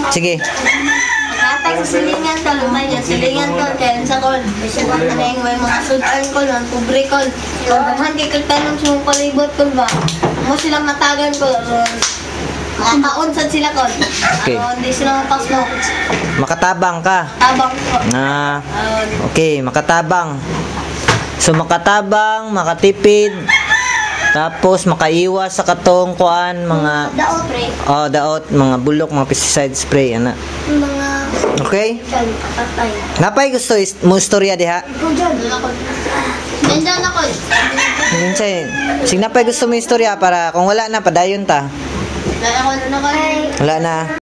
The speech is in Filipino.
Sige. Katay sa silingan ko, lumay dyan, silingan ko, kaya sa kol. Kasi may mga sudan ko, ng pobre ko. Kung naman kay kagtanong sa mga palibot ko ba, mo silang matagan ko, makakaunsad sila ko. Okay. Hindi sila mapasno. Makatabang ka. Tabang ko. Okay, makatabang. So makatabang, makatipid, tapos makaiwas sa katong kuan mga Daot, pre. daot, mga bulok, mga pesticide spray ana. Mga Okay? patay. Napay gusto mo istorya diha? Ikaw dyan. Nandyan ako. Minsay, sige napay gusto mo istorya para kung wala na padayon ta. Wala ako na. Wala na.